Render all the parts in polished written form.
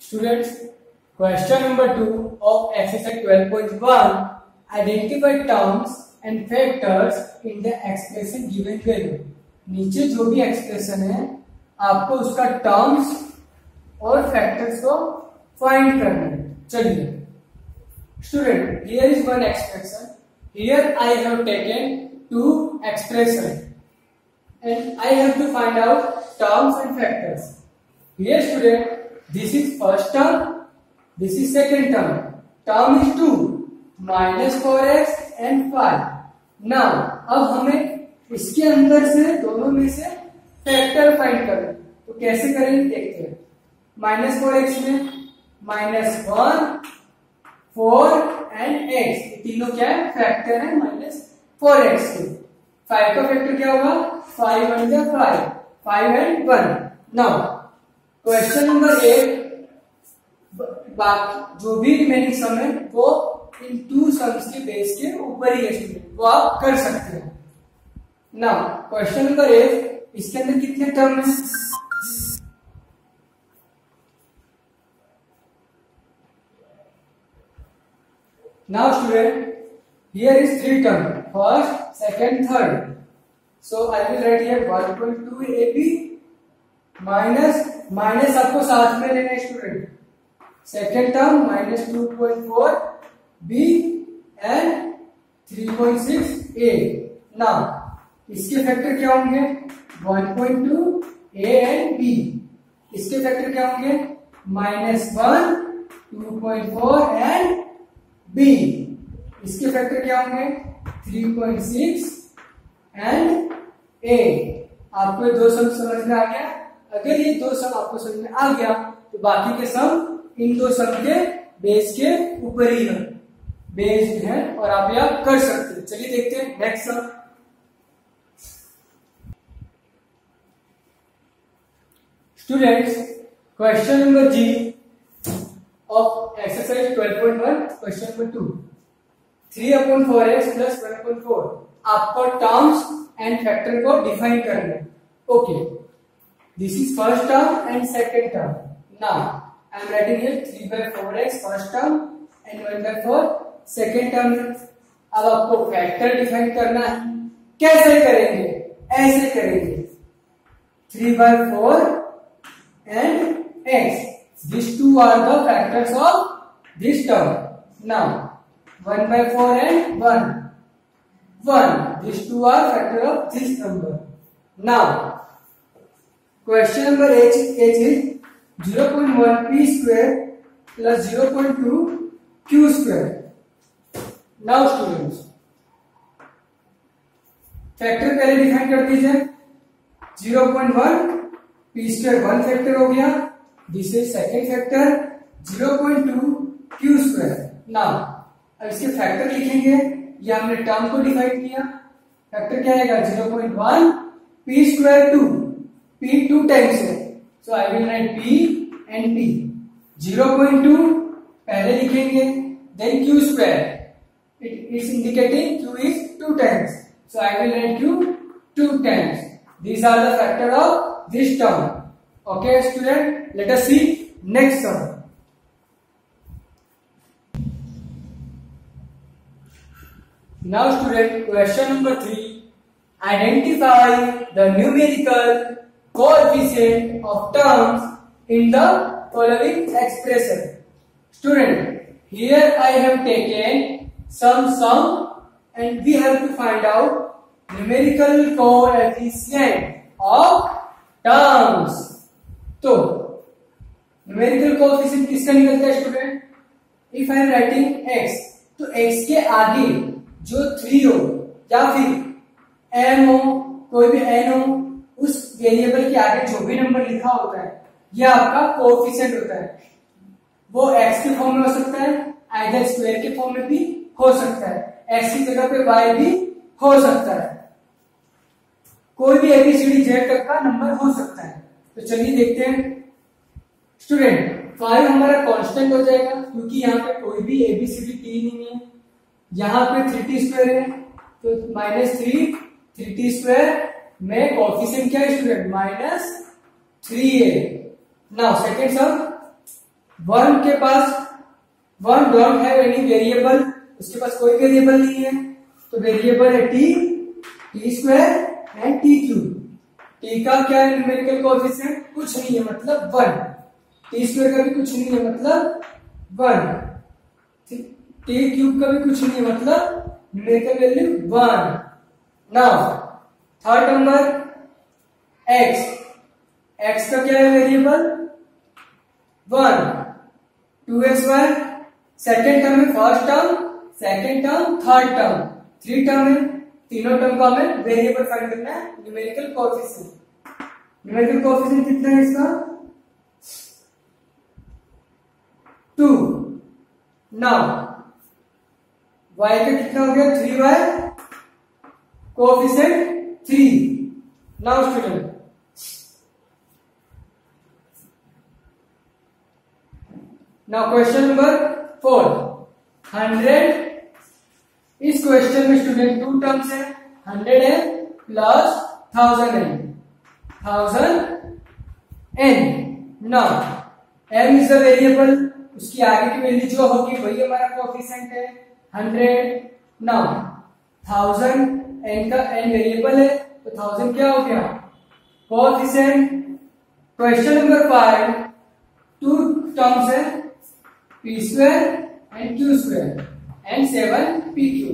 Students, question number 2 of exercise 12.1. Identify terms and factors in the expression given value. नीचे जो भी expression है आपको उसका टर्म्स और फैक्टर्स को फाइंड करना है. चलिए student, here is one expression. Here I have taken two expression and I have to find out terms and factors. Here student, this is first term, this is second term. Term is 2 minus 4x and 5. Now अब हमें इसके अंदर से दोनों में से factor find करना है. तो कैसे करेंगे देखते हैं. माइनस 4x में माइनस 1 4 एंड x, तीनों क्या है फैक्टर है माइनस 4x के. 5 का फैक्टर क्या होगा 5 1 जा 5, 5 and 1. नाउ क्वेश्चन नंबर 8, बाकी जो भी रिमेनिंग सम है वो इन टू सम्स के बेस के ऊपर ही है, वो आप कर सकते हैं. नाउ क्वेश्चन नंबर 8, इसके अंदर कितने टर्म है. Now student, here is 3 term, first, second, third. So I will write here 1.2 AB minus आपको साथ में लेना है स्टूडेंट. Second term minus 2.4 B and 3.6 A. Now इसके फैक्टर क्या होंगे 1.2 A and B. इसके फैक्टर क्या होंगे -1 2.4 and B. इसके फैक्टर क्या होंगे 3.6 एंड A. आपको ये दो सम समझ में आ गया. अगर ये दो सम आपको समझ में आ गया तो बाकी के सम इन दो सम के बेस के ऊपर ही है, बेस्ड है और आप यह कर सकते हैं. चलिए देखते हैं next sum. Students, question number G of exercise 12.1, question number 2. 3/4x plus 1/4. आपको टर्म्स एंड फैक्टर को डिफाइन करना है. Okay, this is first term and second term. Now I am writing here 3/4x first term and 1/4 second term. अब आपको factor define करना है. कैसे करेंगे, ऐसे करेंगे 3/4 and x. These two are the factors of this term. Now 1/4 and 1. These two are factor of this number. Now question number H is 0.1 p square plus 0.2 q square. Now students, factor पहले define कर दीजिए. 0.1 p square 1 factor हो गया. This is second factor 0.2 q square. Now अब इसके factor लिखेंगे. ये हमने टर्म को डिफाइन किया. फैक्टर क्या आएगा 0.1 p square 2. p 2 टाइम्स है, so I will write p and p. 0.2 पहले लिखेंगे, then q square. It is indicating q is 2 times, so I will write q 2 times. These are the factor of this term. Okay student, let us see next sum. Now student, question number 3. Identify the numerical coefficient of terms in the following expression. Student, here I have taken some sum and we have to find out numerical coefficient of terms. तो numerical coefficient किसका निकलता है student. If I am writing x, तो x के आगे जो 3 हो या फिर m हो, कोई भी n हो, उस वेरिएबल के आगे जो भी नंबर लिखा होता है यह आपका कोएफिशिएंट होता है. वो x के फॉर्म में हो सकता है, आइदर स्क्वायर के फॉर्म में भी हो सकता है, x की जगह पे y भी हो सकता है, कोई भी ABCD Z तक का नंबर हो सकता है. तो चलिए देखते हैं स्टूडेंट. 5 हमारा कांस्टेंट हो जाएगा क्योंकि यहाँ पे कोई भी ABCD T नहीं है. यहाँ पे 3t स्क्वायर है, तो -3 3t स्क्वायर में कोएफिशिएंट क्या है स्टूडेंट -3 है. नाउ सेकेंड सम वन के पास, one don't have any variable, उसके पास कोई वेरिएबल नहीं है, तो वेरिएबल है T, T square and T cube. T का क्या है न्यूमेरिकल कोएफिशिएंट, कुछ नहीं है मतलब 1। टी स्क्वायर का भी कुछ नहीं है मतलब 1। टी क्यूब का भी कुछ नहीं है मतलब numerical value 1। Now third number X, X का क्या है वेरिएबल 1, 2xy, सेकेंड टर्म है first term, second term, third term, 3 term है, तीनों टर्म को हमें वेरिएबल फाइंड करना है, न्यूमेरिकल कोएफिशिएंट। न्यूमेरिकल कोएफिशिएंट कितना है इसका 2। नाउ y का कितना हो गया 3y, coefficient 3। Now student now question number 4, 100। इस क्वेश्चन में स्टूडेंट 2 टर्म्स है, 100 है प्लस 1000 है, 1000n। Now m is the variable, उसकी आगे की वैल्यू जो होगी वही हमारा कोएफिशिएंट है 100। नाउ 1000 n का n वेरिएबल है तो 1000 क्या हो गया कोएफिशिएंट। क्वेश्चन नंबर 5, 2 टर्म्स है p square and q square and 7p3।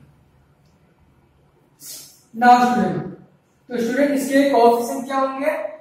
Now student, तो स्टूडेंट इसके कोएफिशिएंट क्या होंगे